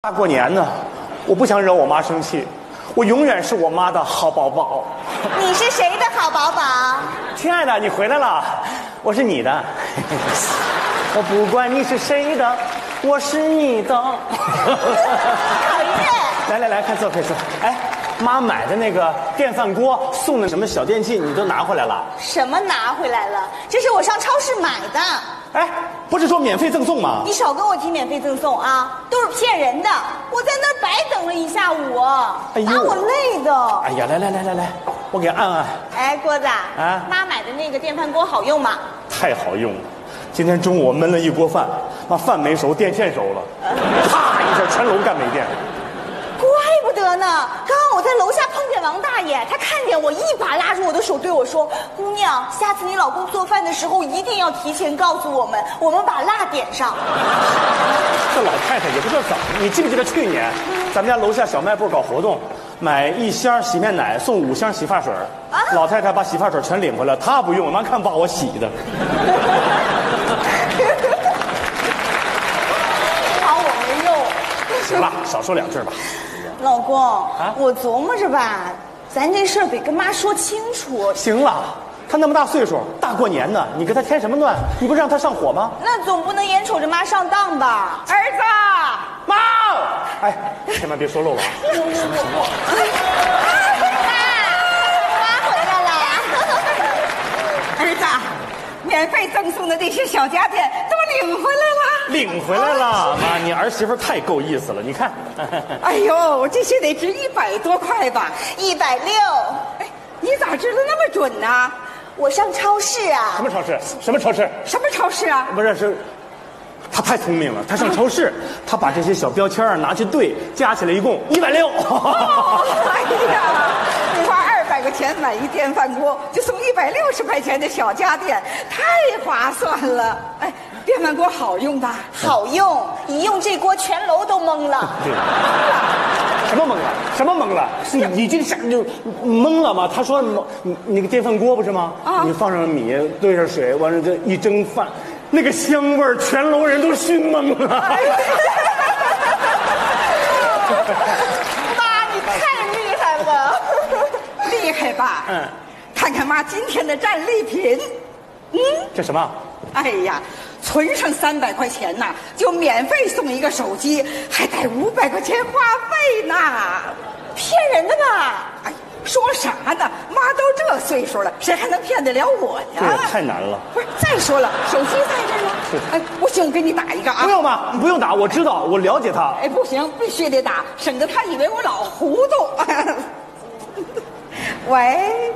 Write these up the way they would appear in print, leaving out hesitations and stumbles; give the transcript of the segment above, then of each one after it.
大过年的，我不想惹我妈生气，我永远是我妈的好宝宝。 你是谁的好宝宝？ 亲爱的，你回来了，我是你的。我不管你是谁的，我是你的。 讨厌！ 来，快坐。哎，妈买的那个电饭锅送的什么小电器，你都拿回来了？ 什么拿回来了？这是我上超市买的。 哎，不是说免费赠送吗？ 你少跟我提免费赠送啊，都是骗人的。我在那儿白等了一下午， 哎呦， 把我累的。 哎呀，来，我给按按。 哎，郭子啊， 妈买的那个电饭锅好用吗？ 太好用了。今天中午我焖了一锅饭，那饭没熟，电线熟了，啪一下全楼干没电。 怪不得呢！刚刚我在楼下碰见王大爷，他看见我，一把拉住我的手，对我说：“姑娘，下次你老公做饭的时候一定要提前告诉我们，我们把蜡点上。” 这老太太也不知道怎么，你记不记得去年咱们家楼下小卖部搞活动，买1箱洗面奶送5箱洗发水，老太太把洗发水全领回来，她不用，妈看把我洗的。 好，我没用。 行了，少说2句吧。 老公，我琢磨着吧，咱这事儿得跟妈说清楚。 行了，她那么大岁数，大过年的，你跟她添什么乱？你不让她上火吗？ 那总不能眼瞅着妈上当吧？儿子， 妈！哎，千万别说漏了啊！行了。 妈回来了。 儿子，免费赠送的那些小家电都领回来了。 领回来了，妈，你儿媳妇太够意思了，你看。 哎呦，这些得值100多块吧 ？160。 哎，你咋知道那么准呢？ 我上超市啊。 什么超市？什么超市？ 什么超市啊？ 不是，他太聪明了，他上超市，他把这些小标签拿去对，加起来一共160。 哎呀，花200块钱买一电饭锅，就送160块钱的小家电，太划算了。哎，电饭锅好用吧？ 好用，一用这锅全楼都懵了。 对，什么懵了？什么懵了？你这下就懵了吗？他说你那个电饭锅不是吗？啊，你放上米，兑上水，完了这一蒸饭，那个香味儿，全楼人都熏懵了。 妈，你太厉害了。 厉害吧？嗯，看看妈今天的战利品。 这什么？ 哎呀，存上300块钱呐，就免费送一个手机，还带500块钱话费呢。 骗人的吧？ 哎，说啥呢？妈都这岁数了，谁还能骗得了我呀？ 这也太难了。 不是，再说了，手机在这儿呢。哎，不行，我给你打一个啊。 不用吧，你不用打，我知道，我了解他。 哎，不行，必须得打，省得他以为我老糊涂。喂，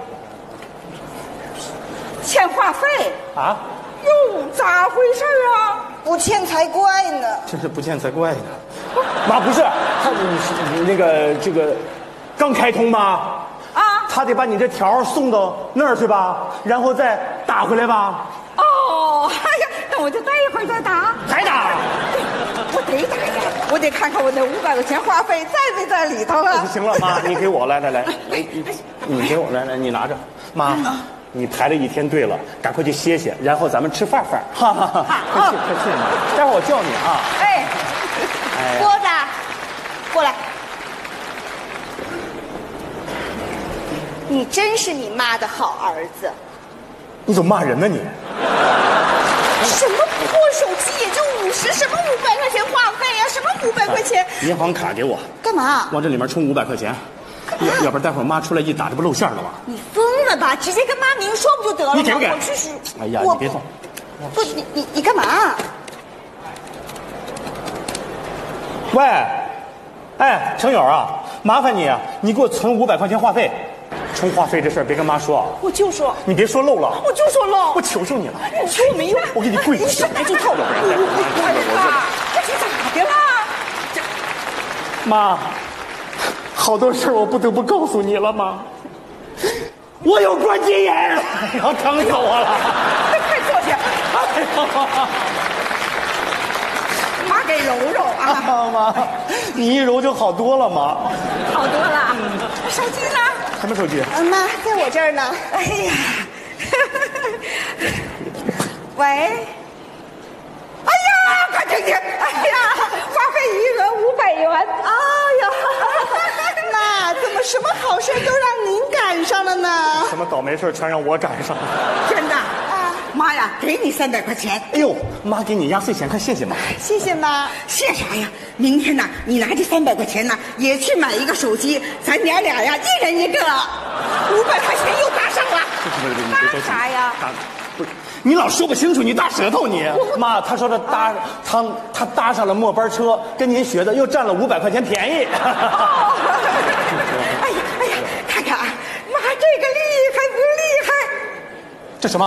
欠话费啊？ 哟，咋回事啊？ 不欠才怪呢！ 真是不欠才怪呢。妈，不是他，你那个这个刚开通吗？啊，他得把你这条送到那儿去吧，然后再打回来吧。 哦，哎呀，那我就待一会儿再打。 还打？ 我得打呀，我得看看我那500块钱话费在没在里头了。 行了，妈，你给我来，你给我来，你拿着，妈。你排了一天队了，赶快去歇歇，然后咱们吃饭。哈哈哈！快去嘛！待会儿我叫你啊。 哎，郭子，过来。你真是你妈的好儿子。 你怎么骂人呢你？ 什么破手机也就50，什么500块钱话费呀？什么500块钱？ 银行卡给我。 干嘛？ 往这里面充500块钱。要不然待会儿妈出来一打，这不露馅了吗？ 你疯了吧？直接跟妈明说不就得了吗？ 你给不给？ 我去是。 哎呀，你别动。 不，你干嘛？ 喂，哎，程友啊，麻烦你啊，你给我存500块钱话费。充话费这事儿别跟妈说。 我就说。 你别说漏了。 我就说漏。 我求求你了。 你说我没用。 我给你跪下。 你上来就套。 这咋的了？ 妈。好多事我不得不告诉你了吗？我有关节炎，哎呀，疼死我了！ 快坐下。妈给揉揉啊！ 妈，你一揉就好多了吗？ 好多了。手机呢？ 什么手机？ 妈，在我这儿呢。 哎呀，喂。哎呀，快听听！哎呀，话费余额 500元。 哎呀，妈，怎么什么好事都让您赶上了呢？ 什么倒霉事全让我赶上了？ 真的啊，妈呀，给你300块钱。 哎呦，妈给你压岁钱，快谢谢妈。 谢谢妈。 谢啥呀？明天呢，你拿这300块钱呢，也去买一个手机，咱娘俩呀，一人一个，500块钱又搭上了。 搭啥呀？ 不是，你老说不清楚，你大舌头你。妈，他说他搭上了末班车，跟您学的，又占了500块钱便宜。 哎呀，看看啊，妈这个厉害不厉害？ 这什么？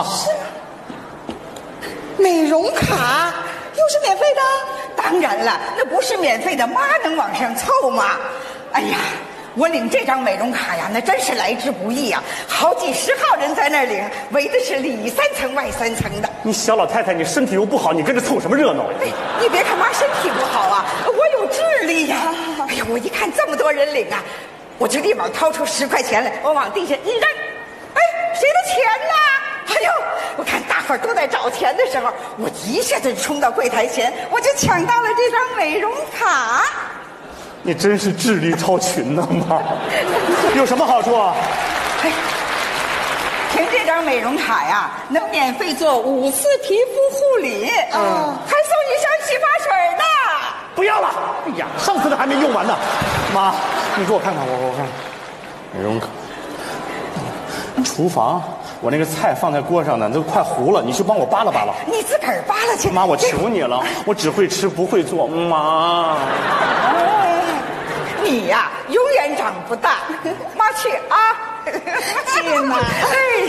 美容卡又是免费的？ 当然了，那不是免费的，妈能往上凑吗？哎呀，我领这张美容卡呀，那真是来之不易呀，好几10号人在那儿领，围的是里3层外3层的。 你小老太太，你身体又不好，你跟着凑什么热闹呀？ 哎，你别看妈身体不好啊，我有智力呀。哎呀，我一看这么多人领啊，我就立马掏出10块钱来，我往地下一扔，哎，谁的钱呢？哎呦，我看大伙儿都在找钱的时候，我一下子冲到柜台前，我就抢到了这张美容卡。 你真是智力超群呐，妈！有什么好处啊？ 哎，凭这张美容卡呀，能免费做5次皮肤护理，还送你箱洗发水呢。 不要了！哎呀，上次的还没用完呢。妈，你给我看看，我看美容卡。厨房，我那个菜放在锅上呢，都快糊了，你去帮我扒拉扒拉。 你自个儿扒拉去。 妈，我求你了，我只会吃不会做。妈， 你呀，永远长不大。妈去啊！ 谢谢妈。 哎，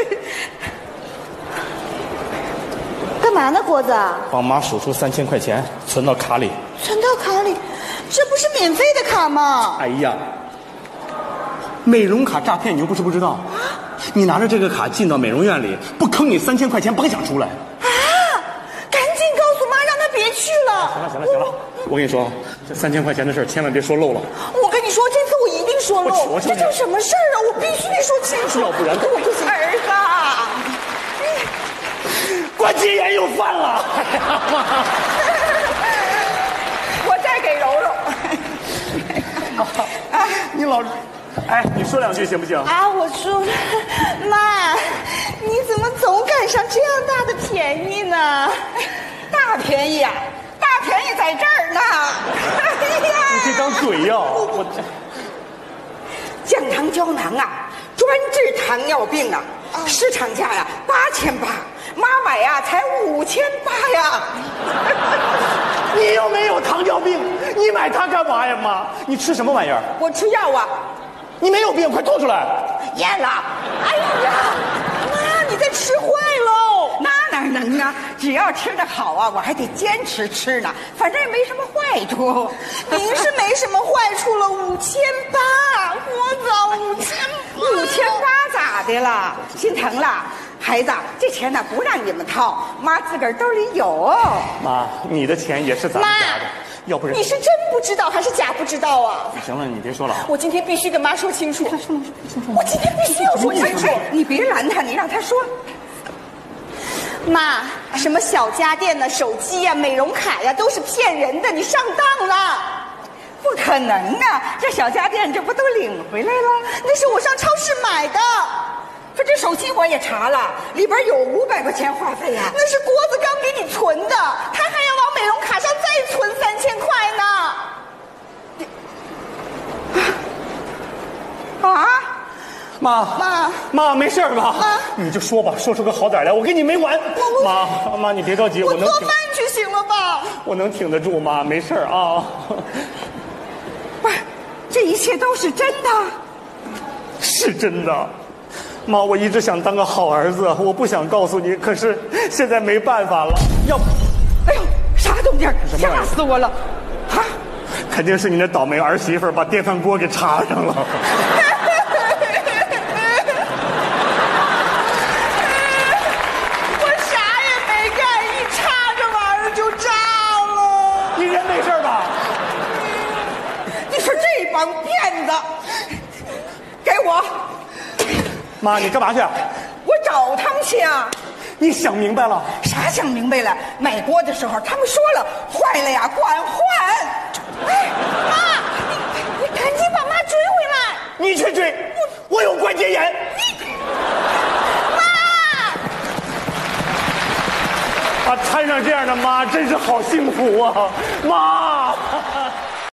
干嘛呢，郭子？ 帮妈数出3000块钱，存到卡里。 存到卡里，这不是免费的卡吗？ 哎呀，美容卡诈骗，你又不是不知道。你拿着这个卡进到美容院里，不坑你3000块钱，甭想出来。 啊！赶紧告诉妈，让她别去了。 行了，我跟你说，这3000块钱的事千万别说漏了。 我跟你说，这次我一定说漏。 我求求你， 这叫什么事儿啊？我必须得说清楚， 要不然我不行。 儿子， 关节炎又犯了。哎呀妈！ 我再给揉揉。 你老，哎，你说2句行不行？ 啊，我说，妈，你怎么总赶上这样大的便宜呢？ 大便宜啊！大便宜在这儿呢！哎呀， 你这张嘴呀，我降糖胶囊啊，专治糖尿病啊，市场价呀8800，妈买呀才5800呀。 你又没有糖尿病，你买它干嘛呀，妈？你吃什么玩意儿？ 我吃药啊。 你没有病，快吐出来！ 咽了。哎呀， 妈，你在吃坏喽！ 那哪能啊？只要吃得好啊，我还得坚持吃呢，反正也没什么坏处。 您是没什么坏处了，5800，我早 5800咋的了？心疼了？孩子，这钱呢不让你们掏，妈自个儿兜里有。 妈，你的钱也是咱们家的，要不然你是真不知道还是假不知道啊？ 行了，你别说了。 我今天必须跟妈说清楚。我今天必须要说清楚。 你别拦他，你让他说。 妈，什么小家电呢、手机呀、美容卡呀，都是骗人的，你上当了。 不可能啊！这小家电这不都领回来了？ 那是我上超市买的。 可这手机我也查了，里边有500块钱话费呀。 那是郭子刚给你存的，他还要往美容卡上再存3000块呢。 啊！ 妈，没事吧？ 妈， 你就说吧，说出个好歹来，我跟你没完。妈，你别着急， 我能挺做饭去行了吧？ 我能挺得住，妈，没事啊。 不是，这一切都是真的？ 是真的。妈，我一直想当个好儿子，我不想告诉你，可是现在没办法了。要不， 哎呦，啥动静？ 什么玩意儿吓死我了！啊！ 肯定是你那倒霉儿媳妇把电饭锅给插上了。 我啥也没干，一插这玩意儿就炸了。 你人没事吧？ 你说这帮骗子，给我！ 妈，你干嘛去？ 我找他们去啊！ 你想明白了？ 啥想明白了？买锅的时候他们说了，坏了呀，管换。 哎，妈，你赶紧把妈追回来！ 你去追，我有关节炎。啊，摊上这样的妈真是好幸福啊，妈。